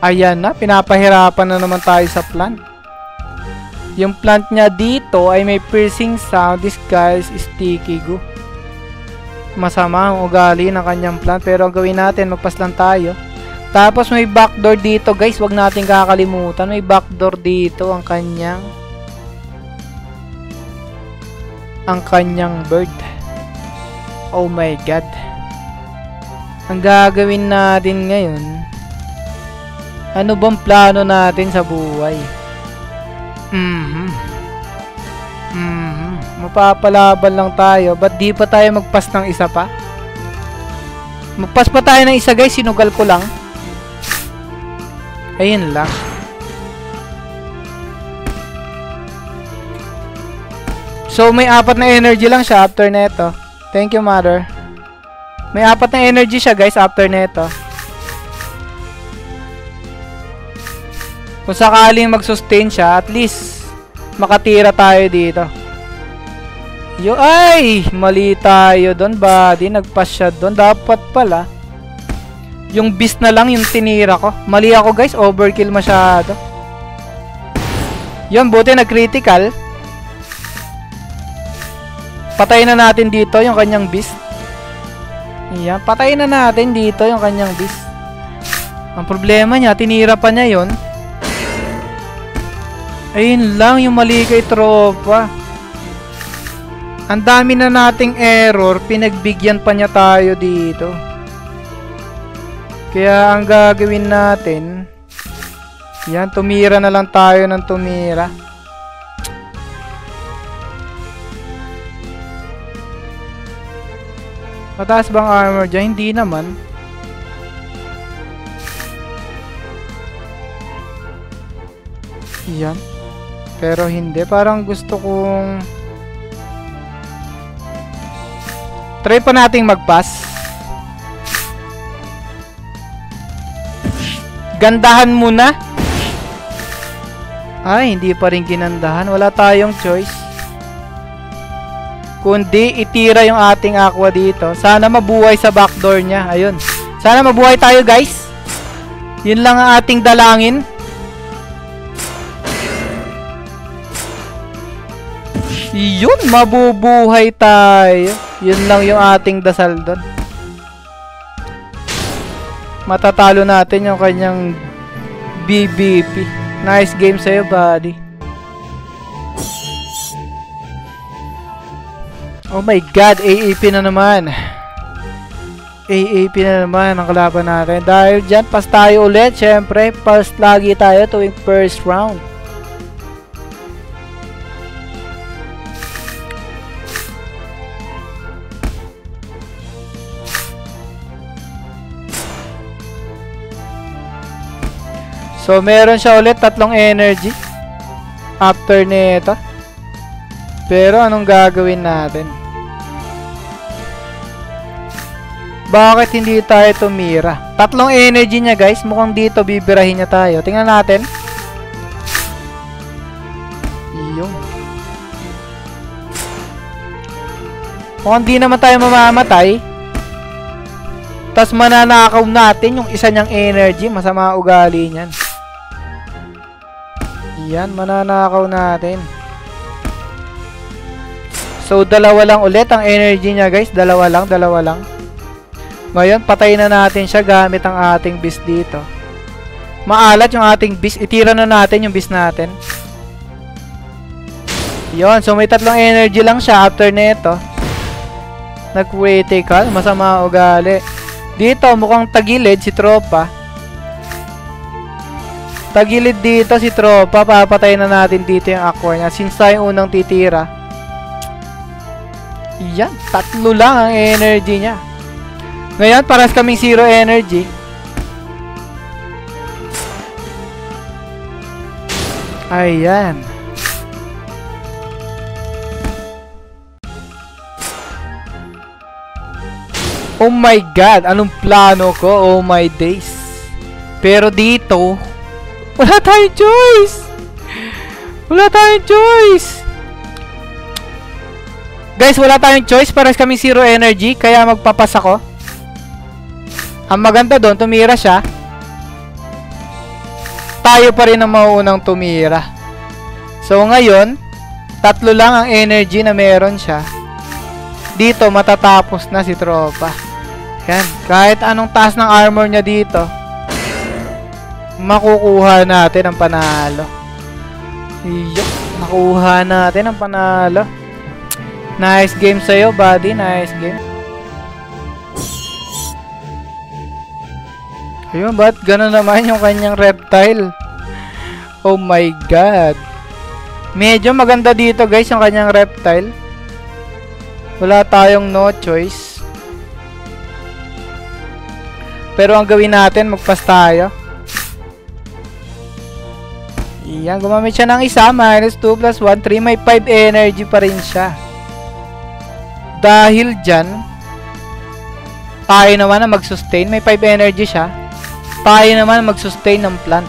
Ayan na, pinapahirapan na naman tayo sa plant. Yung plant niya dito ay may piercing sound. This guy is sticky goo. Masama ang ugali ng kanyang plant. Pero ang gawin natin, magpas lang tayo. Tapos may backdoor dito guys. Huwag natin kakalimutan. May backdoor dito ang kanyang bird. Oh my god. Ang gagawin natin ngayon, ano bang plano natin sa buhay? Mapapalaban lang tayo. Ba't di pa tayo magpas ng isa pa? Magpas pa tayo ng isa guys. Sinugal ko lang. Ayun lang. So may 4 na energy lang siya after neto. Thank you mother. May 4 na energy siya guys after neto. Kung sakaling mag-sustain siya, at least makatira tayo dito. Ay! Mali tayo doon, buddy. Nagpas siya doon. Dapat pala yung beast na lang yung tinira ko. Mali ako guys. Overkill masyado. Yun, buti nag-critical. Patayin na natin dito yung kanyang beast. Yan. Patayin na natin dito yung kanyang beast. Ang problema niya, tinira pa niya yun. Ayun lang, yung mali kay tropa. Ang dami na nating error, pinagbigyan pa niya tayo dito. Kaya ang gagawin natin, yan, tumira na lang tayo ng tumira. Mataas bang armor dyan? Hindi naman. Yan. Pero hindi. Parang gusto kong try pa nating magpass. Gandahan muna. Ay, hindi pa rin ginandahan. Wala tayong choice. Kundi itira yung ating aqua dito. Sana mabuhay sa backdoor niya. Ayun. Sana mabuhay tayo guys. Yun lang ang ating dalangin. Yun, mabubuhay tayo. Yun lang yung ating dasal doon. Matatalo natin yung kanyang BBP. Nice game sa'yo, buddy. Oh my god, AAP na naman. AAP na naman ang kalaban natin. Dahil dyan, pass tayo ulit. Siyempre, pass lagi tayo tuwing first round. So, meron siya ulit 3 energy after nito. Pero, anong gagawin natin? Bakit hindi tayo tumira? 3 energy niya, guys. Mukhang dito bibirahin niya tayo. Tingnan natin. Yung. Mukhang di naman tayo mamamatay. Tapos mananakaw natin yung isa niyang energy. Masama ugali niyan. Yan, mananakaw natin. So, 2 lang ulit ang energy niya, guys. 2 lang. Ngayon, patayin na natin siya gamit ang ating beast dito. Maalat yung ating beast. Itira na natin yung beast natin. Yon, so may 3 energy lang siya after nito. Nag-critical. Masama ugali. Dito, mukhang tagilid si tropa. Tagilid dito si tropa. Papatayin na natin dito yung aqua niya. Since tayo unang titira. Yan. 3 lang ang energy niya. Ngayon, paras kaming 0 energy. Ayan. Oh my god. Anong plano ko? Oh my days. Pero dito, wala tayong choice. Wala tayong choice. Guys, wala tayong choice. Paras kaming 0 energy. Kaya magpapas ako. Ang maganda doon, tumira siya. tayo pa rin ang mauunang tumira. So ngayon, 3 lang ang energy na meron siya. Dito matatapos na si tropa. Yan, kahit anong taas ng armor niya dito, makukuha natin ang panalo. Iyo, nakuha natin ang panalo. Nice game sa'yo, buddy. Nice game. Ayun, ba't gano'n naman yung kanyang reptile? Oh my god. Medyo maganda dito guys yung kanyang reptile. Wala tayong no choice. Pero ang gawin natin, magpas tayo. Iyan, gumamit siya ng isa. -2 plus 1, 3. May 5 energy pa rin siya. Dahil dyan, tayo naman na mag-sustain. May 5 energy siya. Tayo naman mag-sustain ng plant.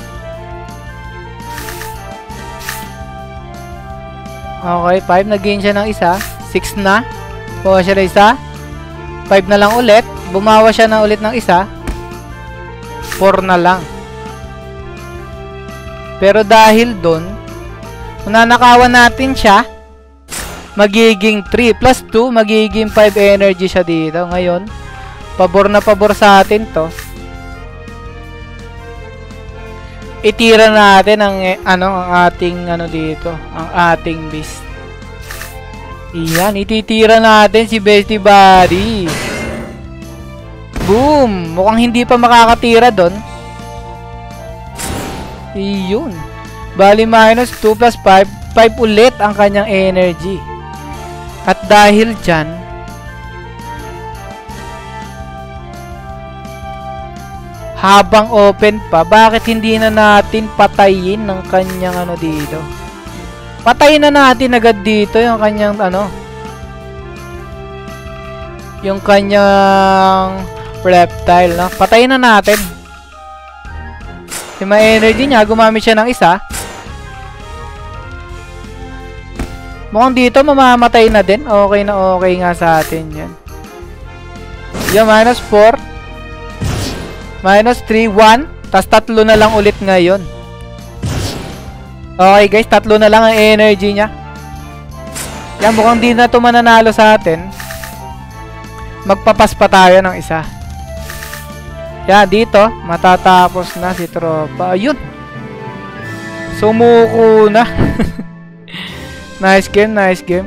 Okay, 5. Nag-gain siya ng isa. 6 na. Bawa siya ng isa. 5 na lang ulit. Bumawa siya na ulit ng isa. 4 na lang. Pero dahil doon, kung nanakawan natin siya, magiging 3 plus 2, magiging 5 energy siya dito. Ngayon, pabor na pabor sa atin to. Itira natin ang ating dito, ang ating beast. Iyan, ititira natin si Bestie Buddy. Boom! Mukhang hindi pa makakatira doon. Iyon. Bali -2 plus 5, 5 ulit ang kanyang energy. At dahil dyan, habang open pa, bakit hindi na natin patayin ng kanyang dito? Patayin na natin agad dito yung kanyang yung kanyang reptile, no? Patayin na natin. Yung mga energy niya, gumamit siya ng isa. Mukhang dito mamamatay na din. Okay na okay nga sa atin yan. Yung -4. -3, 1. Tas 3 na lang ulit ngayon. Okay guys, 3 na lang ang energy niya. Yan, mukhang di na ito mananalo sa atin. Magpapas pa tayo ng isa. Yan, dito, matatapos na si tropa. Ayun. Sumuko na. Nice game, nice game.